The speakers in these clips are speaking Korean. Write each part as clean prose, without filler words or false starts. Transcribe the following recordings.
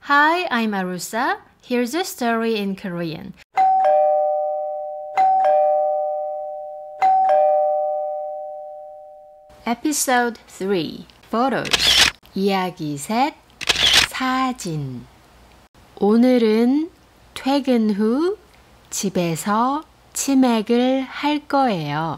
Hi, I'm Arusa. Here's a story in Korean. Episode 3 Photos 이야기 셋 사진 오늘은 퇴근 후 집에서 치맥을 할 거예요.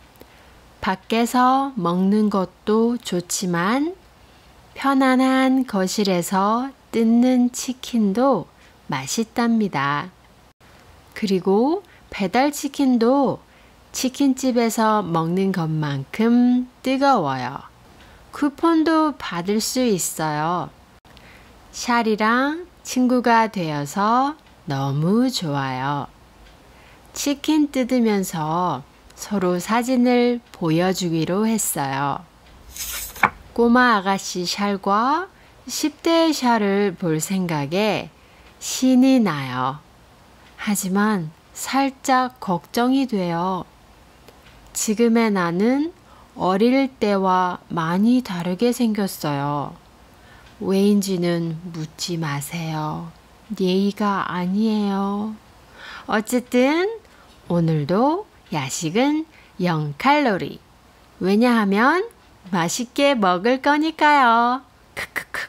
밖에서 먹는 것도 좋지만 편안한 거실에서 뜯는 치킨도 맛있답니다. 그리고 배달치킨도 치킨집에서 먹는 것만큼 뜨거워요. 쿠폰도 받을 수 있어요. 샬이랑 친구가 되어서 너무 좋아요. 치킨 뜯으면서 서로 사진을 보여주기로 했어요. 꼬마 아가씨 샬과 10대의 샬을 볼 생각에 신이 나요. 하지만 살짝 걱정이 돼요. 지금의 나는 어릴 때와 많이 다르게 생겼어요. 왜인지는 묻지 마세요. 예의가 아니에요. 어쨌든 오늘도 야식은 0칼로리. 왜냐하면 맛있게 먹을 거니까요. 크크크.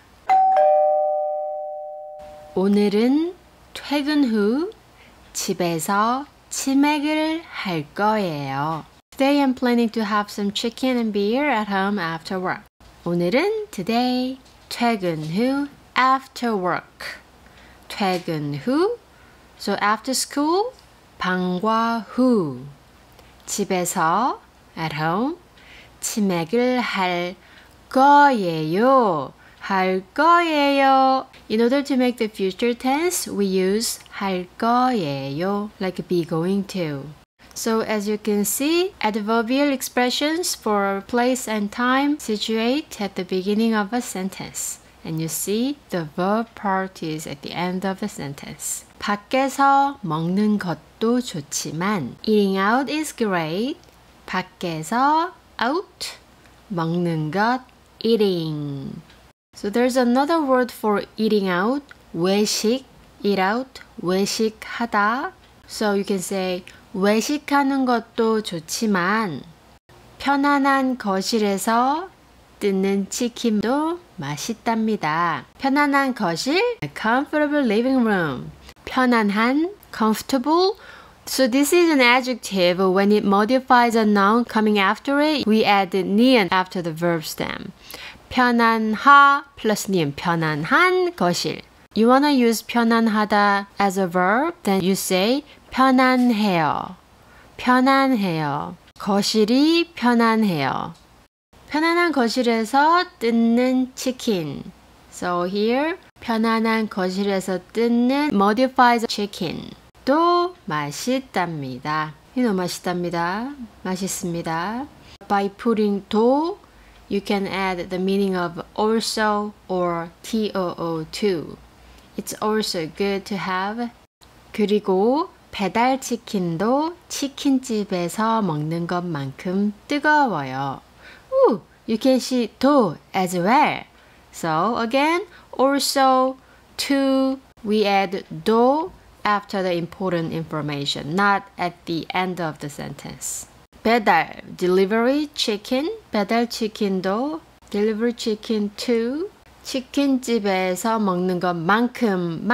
오늘은 퇴근 후 집에서 치맥을 할 거예요. Today I'm planning to have some chicken and beer at home after work. 오늘은 today, 퇴근 후, after work. 퇴근 후, so after school, 방과 후. 집에서, at home, 치맥을 할 거예요. 할 거예요. In order to make the future tense, we use 할 거예요, like be going to. So as you can see, adverbial expressions for place and time situate at the beginning of a sentence. And you see the verb part is at the end of the sentence. 밖에서 먹는 것도 좋지만 eating out is great. 밖에서 out, 먹는 것 eating. So there's another word for eating out, 외식, eat out, 외식하다. So you can say 외식하는 것도 좋지만 편안한 거실에서 뜯는 치킨도 맛있답니다. 편안한 거실, a comfortable living room. 편안한, comfortable. So this is an adjective. When it modifies a noun coming after it, we add the ni은 after the verb stem. 편안하 plus ni은, 편안한 거실. You wanna use 편안하다 as a verb, then you say 편안해요. 편안해요. 거실이 편안해요. 편안한 거실에서 뜯는 치킨. So here, 편안한 거실에서 뜯는 modifies chicken. 또 맛있답니다. 이거 맛있답니다. 맛있습니다. By putting 도, you can add the meaning of also or too too. It's also good to have. 그리고 배달치킨도 치킨집에서 먹는 것만큼 뜨거워요. Ooh, you can see 도 as well. So again, also, to, we add 도 after the important information, not at the end of the sentence. 배달, delivery, chicken, 배달 치킨도, delivery chicken to, 치킨집에서 먹는 것만큼,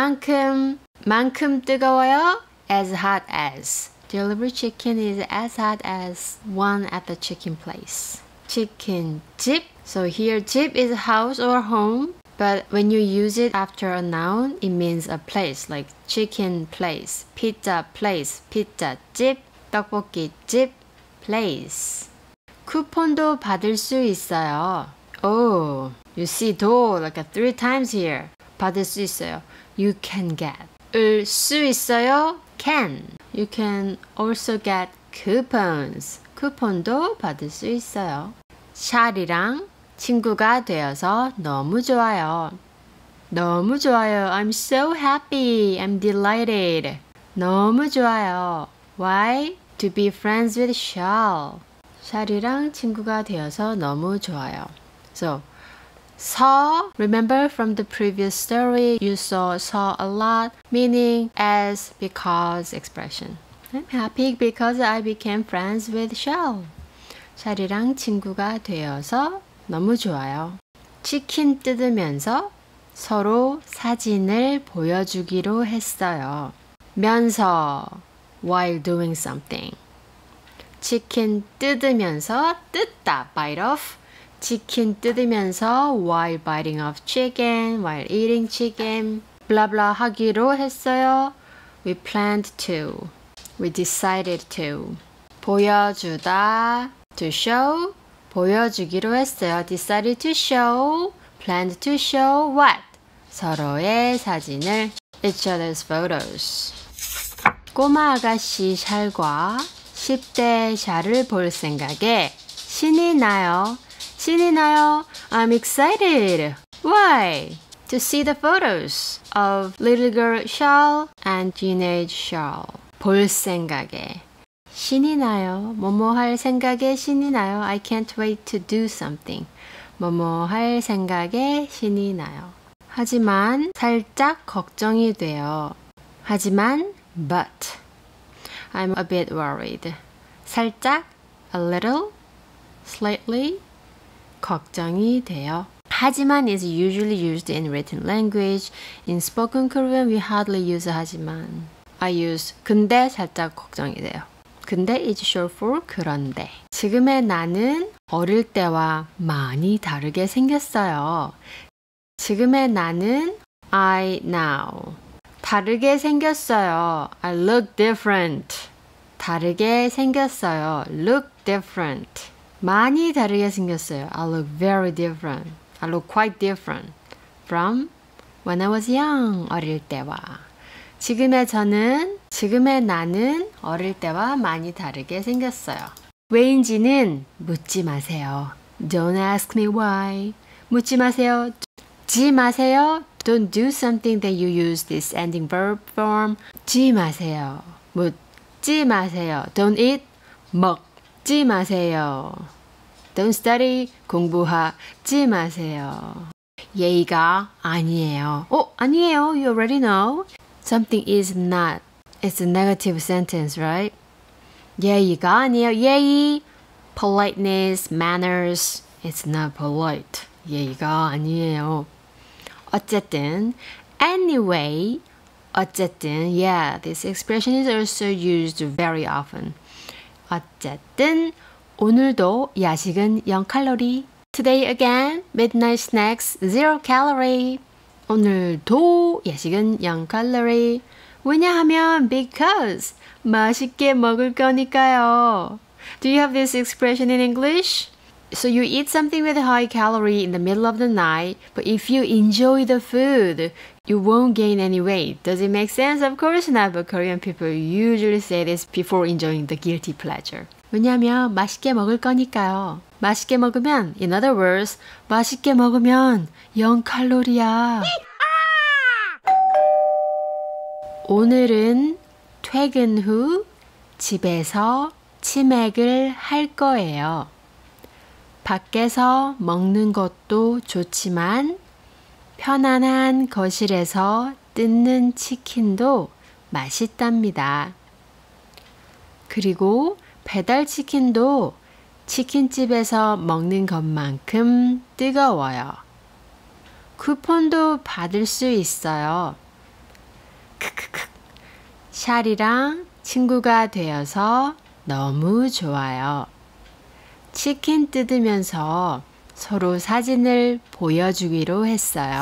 만큼 뜨거워요, as hot as. Delivery chicken is as hot as one at the chicken place. 치킨집, so here 집 is house or home, but when you use it after a noun, it means a place, like chicken place, pizza place, 피자집, 떡볶이집, place. 쿠폰도 받을 수 있어요. Oh, you see 도 like 3 times here. 받을 수 있어요. You can get. 을 수 있어요. Can. You can also get coupons. 쿠폰도 받을 수 있어요. 샬이랑 친구가 되어서 너무 좋아요. 너무 좋아요. I'm so happy. I'm delighted. 너무 좋아요. Why? To be friends with Shal. 샬이랑 친구가 되어서 너무 좋아요. So, saw, remember from the previous story, you saw a lot, meaning as, because expression. I'm happy because I became friends with Shell. 샬이랑 친구가 되어서 너무 좋아요. 치킨 뜯으면서 서로 사진을 보여주기로 했어요. 면서, while doing something. 치킨 뜯으면서, 뜯다, bite off. 치킨 뜯으면서 while biting off chicken, while eating chicken, 블라블라 하기로 했어요. We planned to. We decided to. 보여주다, to show, 보여주기로 했어요. Decided to show, planned to show what? 서로의 사진을, each other's photos. 꼬마 아가씨 샬과 10대 샬을 볼 생각에 신이 나요. 신이 나요. I'm excited. Why? To see the photos of little girl Shal and teenage Shal. 볼 생각에 신이 나요. 뭐뭐 할 생각에 신이 나요. I can't wait to do something. 뭐뭐 할 생각에 신이 나요. 하지만 살짝 걱정이 돼요. 하지만 but I'm a bit worried. 살짝 a little, slightly 걱정이 돼요. 하지만 is usually used in written language. In spoken Korean we hardly use 하지만. I use 근데 살짝 걱정이 돼요. 근데 is short for 그런데. 지금의 나는 어릴 때와 많이 다르게 생겼어요. 지금의 나는 I now. 다르게 생겼어요. I look different. 다르게 생겼어요. Look different. 많이 다르게 생겼어요. I look very different. I look quite different from when I was young. 어릴 때와. 지금의 저는, 지금의 나는 어릴 때와 많이 다르게 생겼어요. 왜인지는 묻지 마세요. Don't ask me why. 묻지 마세요. 지 마세요. Don't do something that you use this ending verb form. 지 마세요. 묻지 마세요. Don't eat. 먹지 마세요. Don't study. 공부하지 마세요. 예의가 아니에요. 아니에요. You already know. Something is not. It's a negative sentence, right? 예의가 아니에요. 예의, politeness, manners. It's not polite. 예의가 아니에요. 어쨌든, anyway, 어쨌든, yeah, this expression is also used very often. 어쨌든, 오늘도 야식은 0칼로리. Today again, midnight snacks 0 calorie. 오늘도 야식은 0칼로리. 왜냐하면 because 맛있게 먹을 거니까요. Do you have this expression in English? So you eat something with high calorie in the middle of the night, but if you enjoy the food, you won't gain any weight. Does it make sense? Of course not, but Korean people usually say this before enjoying the guilty pleasure. 왜냐면 맛있게 먹을 거니까요. 맛있게 먹으면, in other words, 맛있게 먹으면 0칼로리야. 오늘은 퇴근 후 집에서 치맥을 할 거예요. 밖에서 먹는 것도 좋지만 편안한 거실에서 뜯는 치킨도 맛있답니다. 그리고 배달 치킨도 치킨집에서 먹는 것만큼 뜨거워요. 쿠폰도 받을 수 있어요. 크크크. 샬이랑 친구가 되어서 너무 좋아요. 치킨 뜯으면서 서로 사진을 보여주기로 했어요.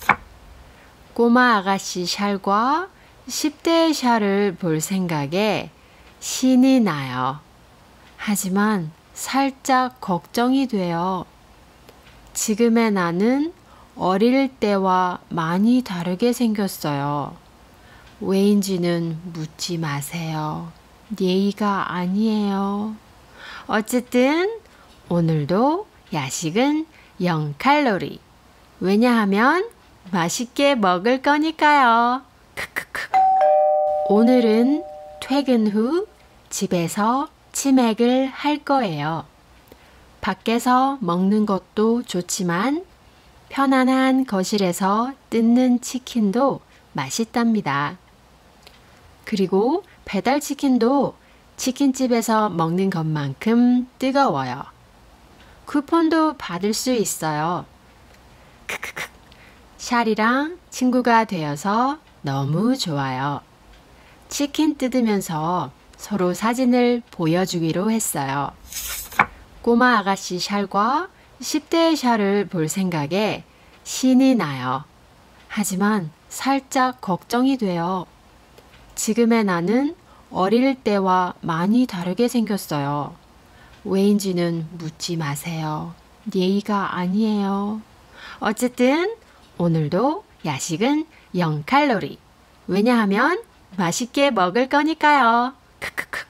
꼬마 아가씨 샬과 10대 샬을 볼 생각에 신이 나요. 하지만 살짝 걱정이 돼요. 지금의 나는 어릴 때와 많이 다르게 생겼어요. 왜인지는 묻지 마세요. 예의가 아니에요. 어쨌든 오늘도 야식은 0칼로리. 왜냐하면 맛있게 먹을 거니까요. 크크크. 오늘은 퇴근 후 집에서 치맥을 할 거예요. 밖에서 먹는 것도 좋지만 편안한 거실에서 뜯는 치킨도 맛있답니다. 그리고 배달 치킨도 치킨집에서 먹는 것만큼 뜨거워요. 쿠폰도 받을 수 있어요. 크크크. 샬이랑 친구가 되어서 너무 좋아요. 치킨 뜯으면서 서로 사진을 보여주기로 했어요. 꼬마 아가씨 샬과 10대의 샬을 볼 생각에 신이 나요. 하지만 살짝 걱정이 돼요. 지금의 나는 어릴 때와 많이 다르게 생겼어요. 왜인지는 묻지 마세요. 예의가 아니에요. 어쨌든 오늘도 야식은 0칼로리. 왜냐하면 맛있게 먹을 거니까요. 크크크.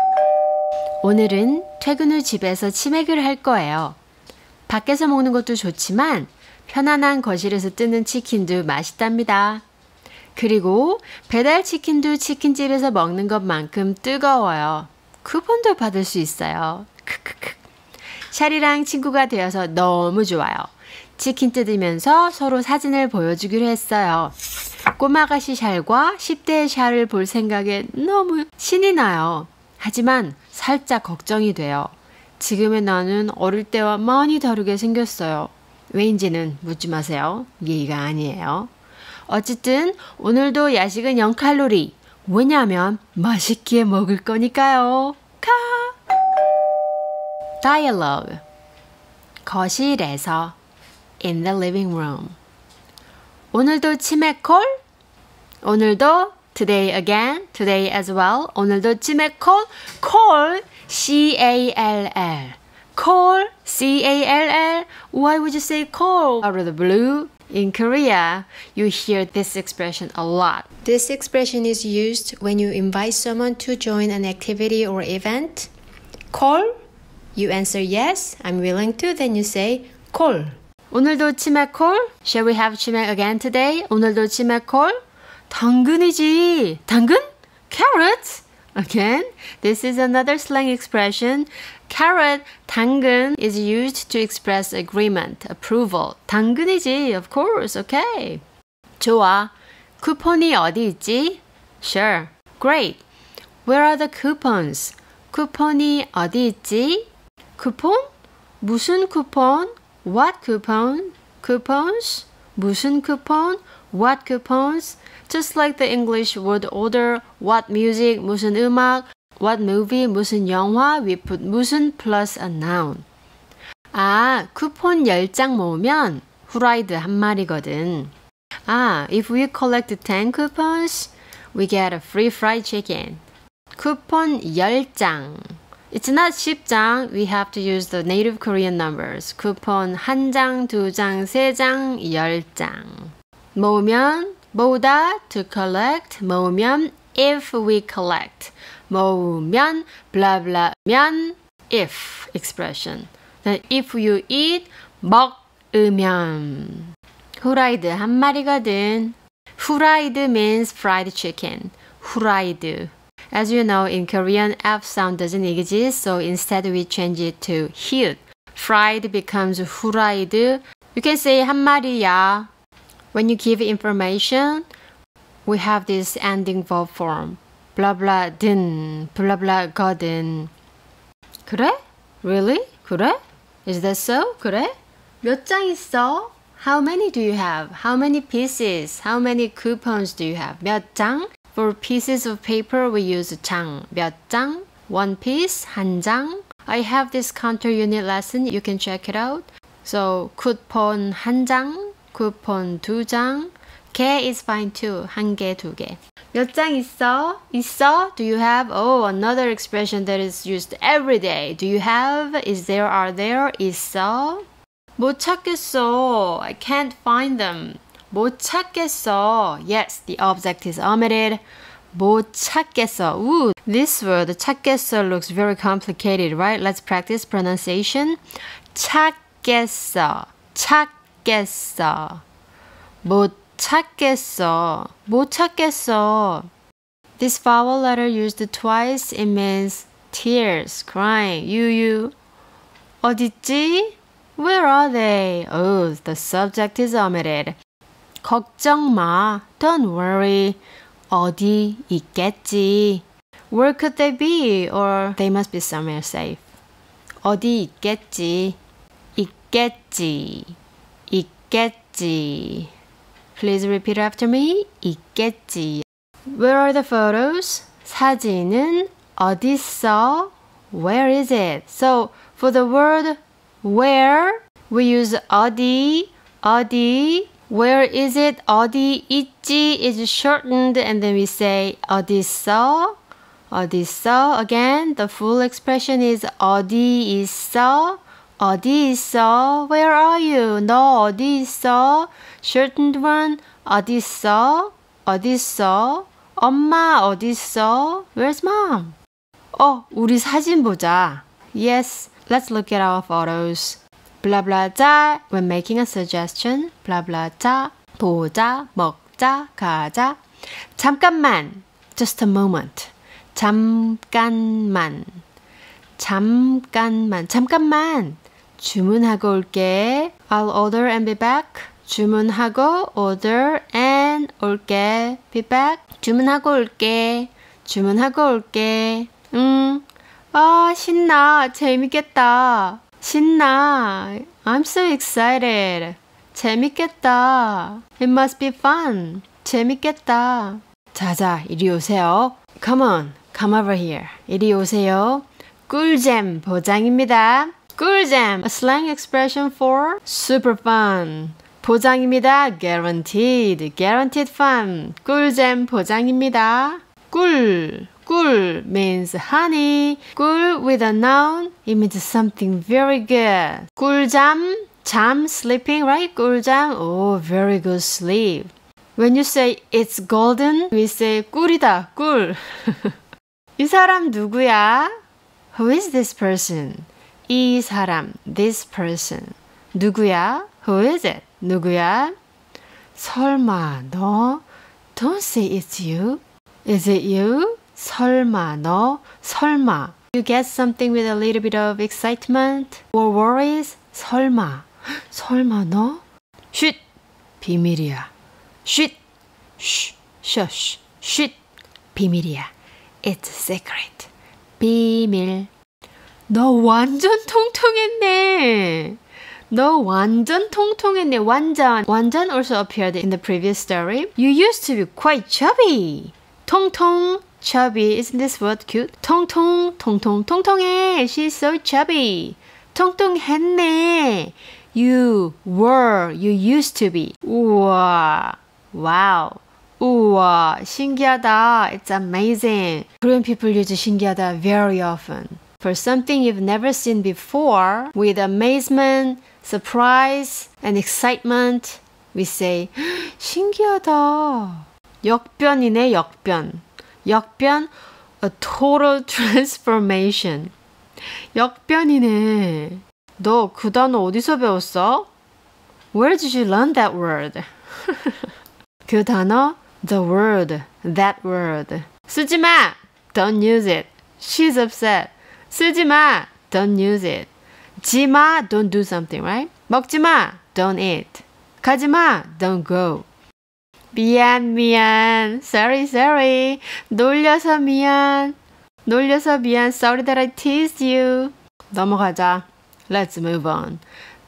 오늘은 퇴근 후 집에서 치맥을 할 거예요. 밖에서 먹는 것도 좋지만 편안한 거실에서 뜯는 치킨도 맛있답니다. 그리고 배달 치킨도 치킨집에서 먹는 것만큼 뜨거워요. 쿠폰도 받을 수 있어요. 크크크. 샬이랑 친구가 되어서 너무 좋아요. 치킨 뜯으면서 서로 사진을 보여주기로 했어요. 꼬마 아가씨 샬과 10대의 샬을 볼 생각에 너무 신이 나요. 하지만 살짝 걱정이 돼요. 지금의 나는 어릴 때와 많이 다르게 생겼어요. 왜인지는 묻지 마세요. 예의가 아니에요. 어쨌든 오늘도 야식은 0칼로리. 왜냐하면 맛있게 먹을 거니까요. 카! Dialogue. 거실에서 in the living room. 오늘도 치맥 콜? 오늘도 today again, today as well. 오늘도 치맥 콜? call, C-A-L-L. call, C-A-L-L. Why would you say call out of the blue? In Korea, you hear this expression a lot. This expression is used when you invite someone to join an activity or event. Call? You answer yes, I'm willing to. Then you say call. 오늘도 치맥 콜? Shall we have 치맥 again today? 오늘도 치맥 콜? 당근이지. 당근? Carrot? Again, this is another slang expression. Carrot, 당근 is used to express agreement, approval. 당근이지, of course, okay. 좋아. 쿠폰이 어디 있지? Sure. Great. Where are the coupons? 쿠폰이 어디 있지? 쿠폰? 무슨 쿠폰? What coupon? Coupons? 무슨 쿠폰? What coupons? Just like the English word order, what music, 무슨 음악, what movie, 무슨 영화, we put 무슨 plus a noun. 아, 쿠폰 10장 모으면 후라이드 한 마리거든. 아, if we collect 10 coupons, we get a free fried chicken. 쿠폰 10장. It's not 10장. We have to use the native Korean numbers. 쿠폰 1장, 2장, 3장, 10장. 모으면 모으다 to collect. 모으면 if we collect. 모으면 blah blah 면 if expression. Then if you eat 먹으면. 후라이드 한 마리거든. 후라이드 means fried chicken. 후라이드. As you know, in Korean, F sound doesn't exist, so instead we change it to hyut. Fried becomes 후라이드. You can say 한 마리야. When you give information, we have this ending verb form. blah blah 든, blah blah 거든. 그래? Really? 그래? Is that so? 그래? 몇 장 있어? How many do you have? How many pieces? How many coupons do you have? 몇 장? For pieces of paper, we use 장. 몇 장? One piece, 한 장. I have this counter unit lesson. You can check it out. So, 쿠폰 한 장, 쿠폰 두 장. 개 is fine too. 한 개, 두 개. 몇 장 있어? 있어? Do you have? Oh, another expression that is used every day. Do you have? Is there? Are there? 있어? 못 찾겠어. I can't find them. 못 찾겠어. Yes, the object is omitted. 못 찾겠어. Ooh, this word, 찾겠어, looks very complicated, right? Let's practice pronunciation. 찾겠어. 찾겠어. 못 찾겠어. 못 찾겠어. This vowel letter used twice, it means tears, crying. 유유. 어딨지? Where are they? Oh, the subject is omitted. 걱정 마. Don't worry. 어디 있겠지. Where could they be? Or they must be somewhere safe. 어디 있겠지. 있겠지. 있겠지. Please repeat after me. 있겠지. Where are the photos? 사진은 어딨어? Where is it? So for the word where, we use 어디, 어디. Where is it? 어디 있지 is shortened and then we say 어딨어? 어딨어? Again, the full expression is 어디 있어? 어디 있어? Where are you? 너 어디 있어? Shortened one, 어디 있어? 어디 있어? 엄마 어디 있어? Where's mom? 우리 사진 보자. Yes, let's look at our photos. blah blah 자 when making a suggestion. blah blah 자 보자, 먹자, 가자. 잠깐만, just a moment. 잠깐만, 잠깐만, 잠깐만. 주문하고 올게. I'll order and be back. 주문하고 order and 올게. be back. 주문하고 올게. 주문하고 올게. 신나. 재밌겠다. 신나. I'm so excited. 재밌겠다. It must be fun. 재밌겠다. 자자, 이리 오세요. Come on, come over here. 이리 오세요. 꿀잼 보장입니다. 꿀잼, a slang expression for super fun. 보장입니다. Guaranteed, guaranteed fun. 꿀잼 보장입니다. 꿀 means honey. 꿀 with a noun, it means something very good. 꿀잠, 잠, sleeping, right? 꿀잠, very good sleep. When you say it's golden, we say 꿀이다, 꿀. 이 사람 누구야? Who is this person? 이 사람, this person. 누구야? Who is it? 누구야? 설마 너? Don't say it's you. Is it you? 설마 너? 설마. You get something with a little bit of excitement or worries? 설마. 설마 너? 쉿! 비밀이야. 쉿! 쉿! 셔쉬! 쉿! 비밀이야. It's a secret. 비밀. 너 완전 통통했네. 너 완전 통통했네. 완전 also appeared in the previous story. You used to be quite chubby. 통통, chubby. Isn't this word cute? 통통, 통통해. She's so chubby. 통통했네. You used to be. 우와, wow. 우와, 신기하다. It's amazing. Korean people use 신기하다 very often. For something you've never seen before, with amazement, surprise, and excitement, we say, 신기하다. 역변이네, 역변. 역변, a total transformation. 역변이네. 너 그 단어 어디서 배웠어? Where did you learn that word? 그 단어, the word, that word. 쓰지 마! Don't use it. She's upset. 쓰지 마! Don't use it. 지 마! Don't do something, right? 먹지 마! Don't eat. 가지 마! Don't go. 미안. Sorry. 놀려서 미안. Sorry that I teased you. 넘어가자. Let's move on.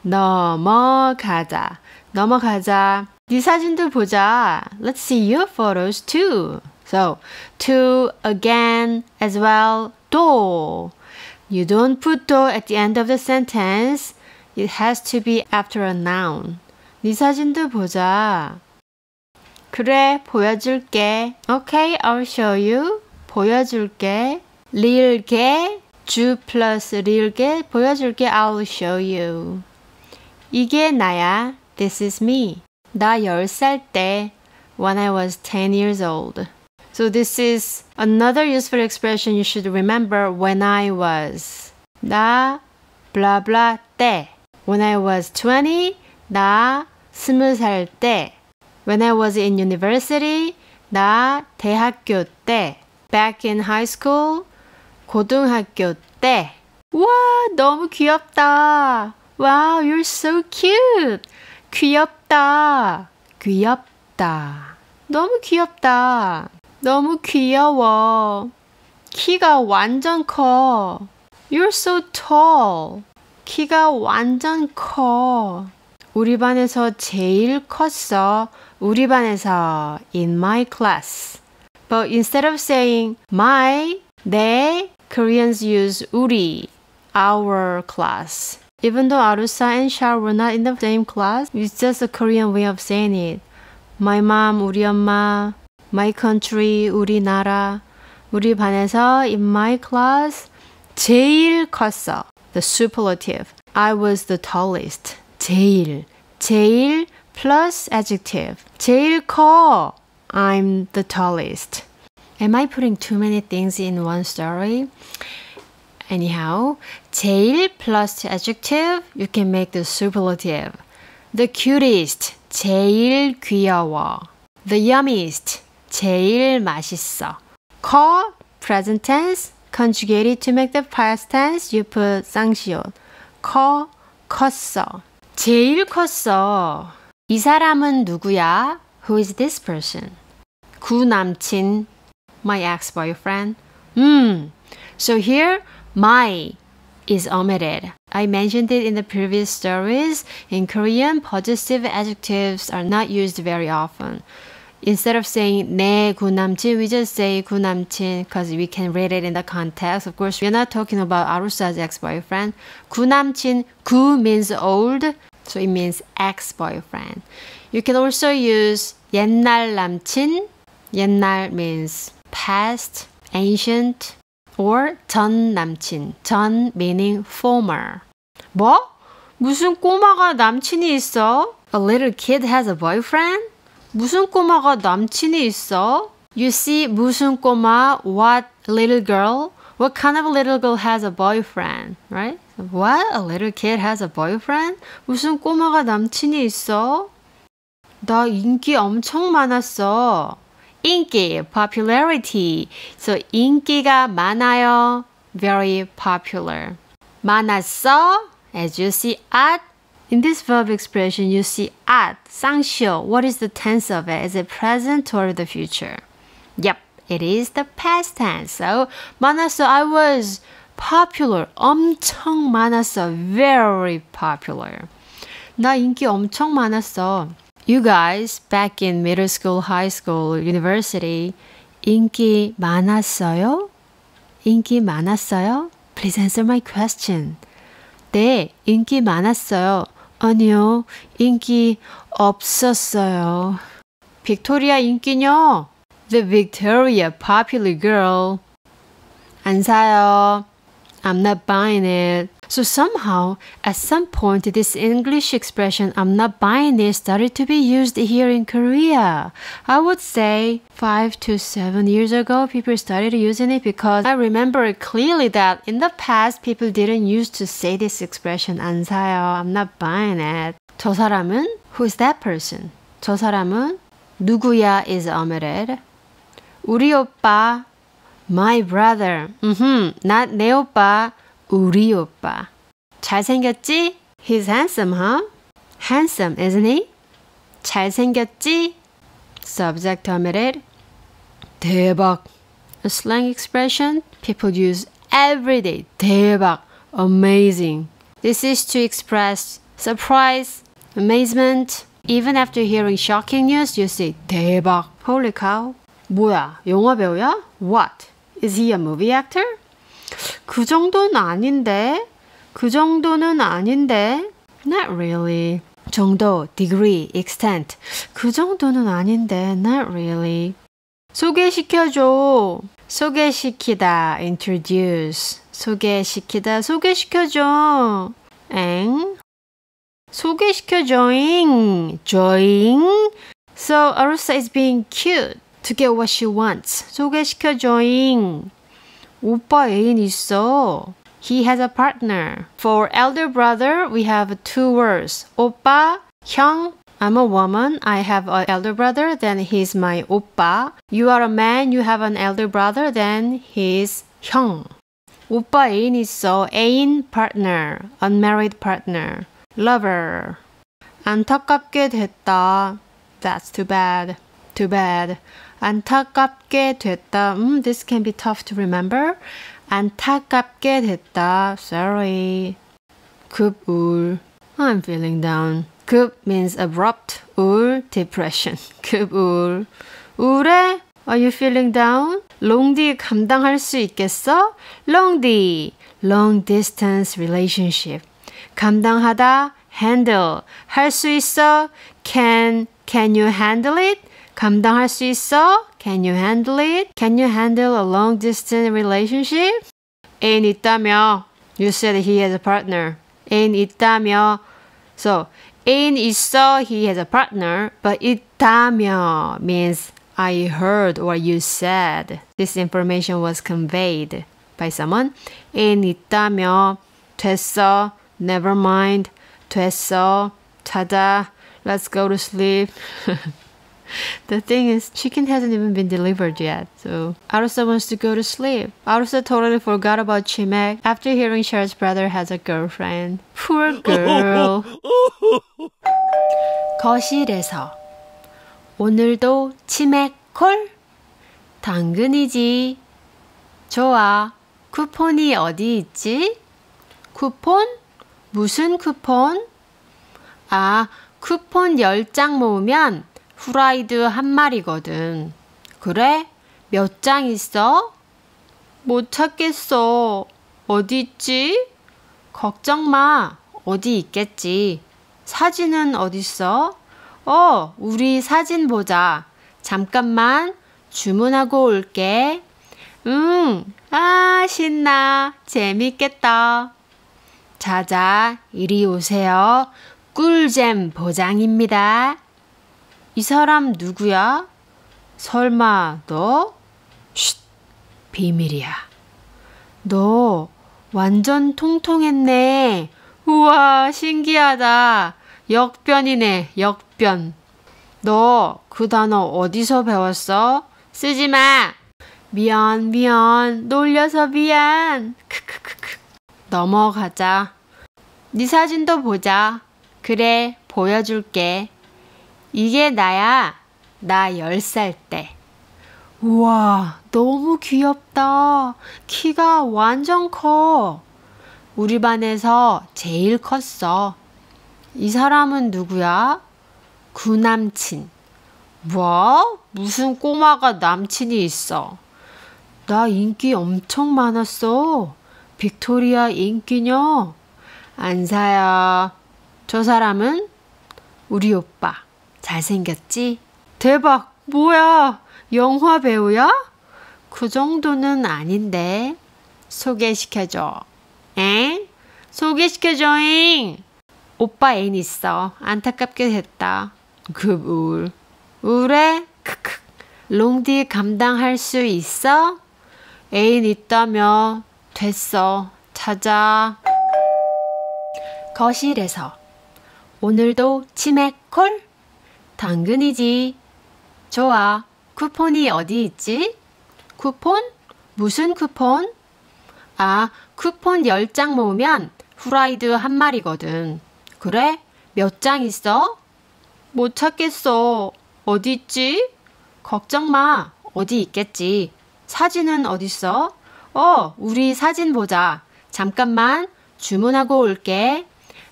넘어가자. 네 사진도 보자. Let's see your photos too. So, to, again, as well, 또. You don't put 또 at the end of the sentence. It has to be after a noun. 네 사진도 보자. 그래, 보여줄게. Okay, I'll show you. 보여줄게. 리을게, 주 플러스 리을게, 보여줄게. I'll show you. 이게 나야. This is me. 나 10살 때. When I was 10 years old. So this is another useful expression you should remember. When I was. 나 blah blah 때. When I was 20. 나 20살 때. When I was in university. 나 대학교 때. Back in high school. 고등학교 때. 와, 너무 귀엽다. Wow, you're so cute. 귀엽다. 귀엽다. 너무 귀엽다. 너무 귀여워. 키가 완전 커. You're so tall. 키가 완전 커. 우리 반에서 제일 컸어. 우리 반에서 in my class. But instead of saying my, 내, Koreans use 우리, our class. Even though Arusa and Shar were not in the same class, it's just a Korean way of saying it. My mom, 우리 엄마, my country, 우리나라. 우리 반에서 in my class 제일 컸어. The superlative. I was the tallest. 제일. 제일 plus adjective. 제일 커. I'm the tallest. Am I putting too many things in one story? Anyhow, 제일 plus adjective, you can make the superlative. The cutest, 제일 귀여워. The yummiest, 제일 맛있어. 커, present tense, conjugated to make the past tense, you put 쌍시옷. 커, 컸어. 제일 컸어. 이 사람은 누구야? Who is this person? 구남친, my ex-boyfriend. So here, my is omitted. I mentioned it in the previous stories. In Korean, possessive adjectives are not used very often. Instead of saying 내 구남친, we just say 구남친 because we can read it in the context. Of course, we're not talking about Arusa's ex-boyfriend. 구남친, 구 means old, so it means ex-boyfriend. You can also use 옛날 남친. 옛날 means past, ancient, or 전 남친. 전 meaning former. 뭐? 무슨 꼬마가 남친이 있어? A little kid has a boyfriend? 무슨 꼬마가 남친이 있어? You see, 무슨 꼬마, what little girl? What kind of little girl has a boyfriend, right? What? A little kid has a boyfriend? 무슨 꼬마가 남친이 있어? 나 인기 엄청 많았어. 인기, popularity. So 인기가 많아요. Very popular. 많았어. As you see at. In this verb expression, you see at, 쌍시오. What is the tense of it? Is it present or the future? Yep, it is the past tense. So 많았어. I was popular. 엄청 많았어. Very popular. 나 인기 엄청 많았어. You guys, back in middle school, high school, university, 인기 많았어요? 인기 많았어요? Please answer my question. 네, 인기 많았어요. 아니요, 인기 없었어요. 빅토리아 인기녀. The Victoria popular girl. 안 사요. I'm not buying it. So somehow, at some point, this English expression, I'm not buying it, started to be used here in Korea. I would say 5 to 7 years ago, people started using it because I remember clearly that in the past, people didn't used to say this expression, 안 사요, I'm not buying it. 저 사람은? Who is that person? 저 사람은? 누구야 is omitted. 우리 오빠, my brother. not 내 오빠. 우리 오빠. 잘생겼지? He's handsome, huh? Handsome, isn't he? 잘생겼지? Subject omitted. 대박. A slang expression people use every day. 대박. Amazing. This is to express surprise, amazement. Even after hearing shocking news, you say 대박. Holy cow. 뭐야? 영화 배우야? What? Is he a movie actor? 그 정도는 아닌데. 그 정도는 아닌데. Not really. 정도, degree, extent. 그 정도는 아닌데. Not really. 소개시켜줘. 소개시키다, introduce. 소개시키다, 소개시켜줘. 엥? 소개시켜줘잉. joing. So Arusa is being cute to get what she wants. 소개시켜줘잉. 오빠 애인 있어. He has a partner. For elder brother, we have two words. 오빠, 형. I'm a woman. I have an elder brother. Then he's my 오빠. You are a man. You have an elder brother. Then he's 형. 오빠 애인 있어. 애인, partner, unmarried partner, lover. 안타깝게 됐다. That's too bad. Too bad. 안타깝게 됐다. This can be tough to remember. 안타깝게 됐다. Sorry. 급 우울. I'm feeling down. 급 means abrupt. 우울, depression. 급 우울. 우울해? Are you feeling down? 롱디 감당할 수 있겠어? 롱디. Long distance relationship. 감당하다. handle. 할 수 있어? Can you handle it? 감당할 수 있어? Can you handle it? Can you handle a long distance relationship? 애인 있다며. You said he has a partner. 애인 있다며. So, 애인 있어, he has a partner. But 있다며 means I heard or you said. This information was conveyed by someone. 애인 있다며. 됐어. Never mind. 됐어. 자자. Let's go to sleep. The thing is, chicken hasn't even been delivered yet. So, Arusa wants to go to sleep. Arusa totally forgot about Chimek after hearing Cher's brother has a girlfriend. Poor girl. 거실에서 오늘도 치맥 콜? 당근이지. 좋아. 쿠폰이 어디 있지? 쿠폰? 무슨 쿠폰? 아, 쿠폰 10장 모으면 후라이드 한 마리거든. 그래? 몇 장 있어? 못 찾겠어. 어디 있지? 걱정 마. 어디 있겠지. 사진은 어딨어? 우리 사진 보자. 잠깐만 주문하고 올게. 신나. 재밌겠다. 자자, 이리 오세요. 꿀잼 보장입니다. 이 사람 누구야? 설마 너? 쉿, 비밀이야. 너 완전 통통했네. 우와, 신기하다. 역변이네, 역변. 너 그 단어 어디서 배웠어? 쓰지 마. 미안, 놀려서 미안. 크크크크. 넘어가자. 네 사진도 보자. 그래, 보여줄게. 이게 나야. 나 10살 때. 우와, 너무 귀엽다. 키가 완전 커. 우리 반에서 제일 컸어. 이 사람은 누구야? 구남친. 뭐? 무슨 꼬마가 남친이 있어? 나 인기 엄청 많았어. 빅토리아 인기녀. 안사야. 저 사람은? 우리 오빠. 잘생겼지? 대박! 뭐야? 영화 배우야? 그 정도는 아닌데. 소개시켜줘. 엥? 소개시켜줘잉! 오빠 애인 있어. 안타깝게 됐다. 급 우울. 우울해? 크크. 롱디 감당할 수 있어? 애인 있다며. 됐어. 자자. 거실에서 오늘도 치맥 콜? 당근이지. 좋아. 쿠폰이 어디 있지? 쿠폰? 무슨 쿠폰? 아, 쿠폰 10장 모으면 후라이드 한 마리거든. 그래? 몇 장 있어? 못 찾겠어. 어디 있지? 걱정 마. 어디 있겠지. 사진은 어딨어? 우리 사진 보자. 잠깐만 주문하고 올게.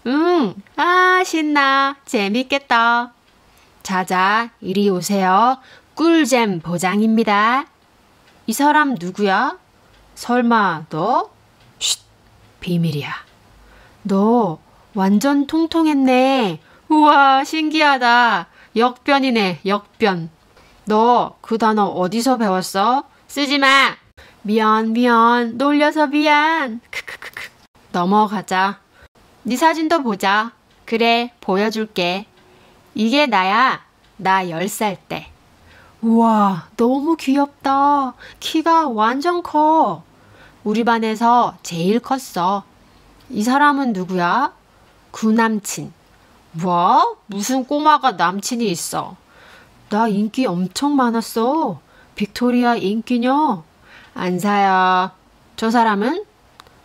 신나. 재밌겠다. 자자, 이리 오세요. 꿀잼 보장입니다. 이 사람 누구야? 설마 너? 쉿, 비밀이야. 너 완전 통통했네. 우와, 신기하다. 역변이네, 역변. 너 그 단어 어디서 배웠어? 쓰지 마. 미안, 놀려서 미안. 크크크크. 넘어가자. 네 사진도 보자. 그래, 보여줄게. 이게 나야. 나 10살 때. 우와, 너무 귀엽다. 키가 완전 커. 우리 반에서 제일 컸어. 이 사람은 누구야? 구남친. 뭐? 무슨 꼬마가 남친이 있어? 나 인기 엄청 많았어. 빅토리아 인기녀. 안사야. 저 사람은?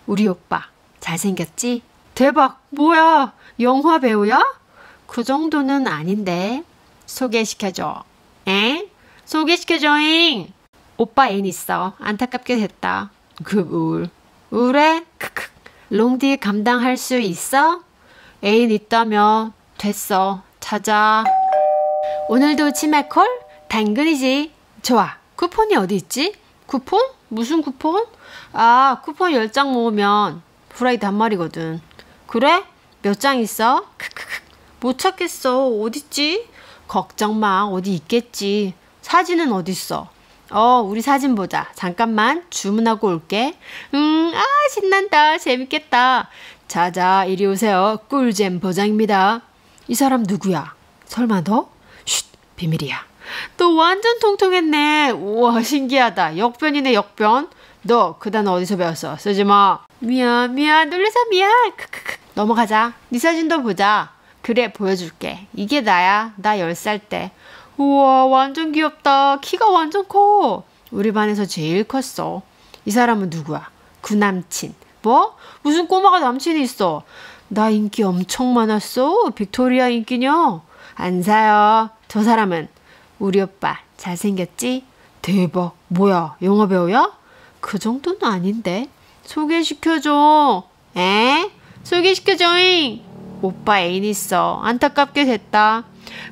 우리 오빠 잘생겼지? 대박! 뭐야? 영화 배우야? 그 정도는 아닌데. 소개시켜줘. 에? 소개시켜줘잉! 오빠 애인 있어. 안타깝게 됐다. 그 우울해? 크크. 롱디 감당할 수 있어? 애인 있다며. 됐어. 찾아. 오늘도 치맥콜? 당근이지. 좋아. 쿠폰이 어디 있지? 쿠폰? 무슨 쿠폰? 아, 쿠폰 10장 모으면 프라이드 한 마리거든. 그래? 몇 장 있어? 크크크. 못 찾겠어. 어딨지? 걱정 마. 어디 있겠지. 사진은 어딨어? 우리 사진 보자. 잠깐만 주문하고 올게. 신난다. 재밌겠다. 자자, 이리 오세요. 꿀잼 보장입니다. 이 사람 누구야? 설마 너? 쉿, 비밀이야. 너 완전 통통했네. 우와, 신기하다. 역변이네, 역변. 너 그 단어 어디서 배웠어? 쓰지 마. 미안, 놀라서 미안. 크크크. 넘어가자. 네 사진도 보자. 그래, 보여줄게. 이게 나야. 나 10살 때. 우와, 완전 귀엽다. 키가 완전 커. 우리 반에서 제일 컸어. 이 사람은 누구야? 구남친. 뭐? 무슨 꼬마가 남친이 있어? 나 인기 엄청 많았어. 빅토리아 인기녀. 안 사요. 저 사람은 우리 오빠 잘생겼지? 대박. 뭐야? 영화 배우야? 그 정도는 아닌데. 소개시켜줘. 에? 소개시켜줘잉. 오빠 애인 있어. 안타깝게 됐다.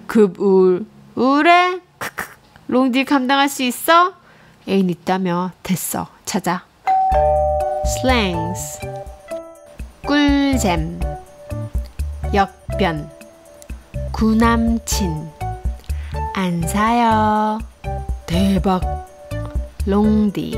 우울해? 크크. 롱디 감당할 수 있어? 애인 있다며. 됐어. 찾아. 슬랭스. 꿀잼. 역변. 구남친. 안 사요. 대박. 롱디.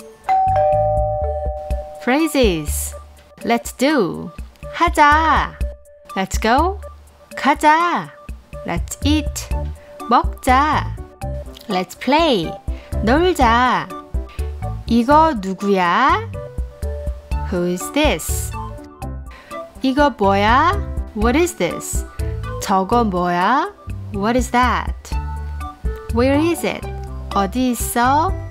phrases. Let's do. 하자. Let's go. 가자. Let's eat. 먹자. Let's play. 놀자. 이거 누구야? Who is this? 이거 뭐야? What is this? 저거 뭐야? What is that? Where is it? 어디 있어?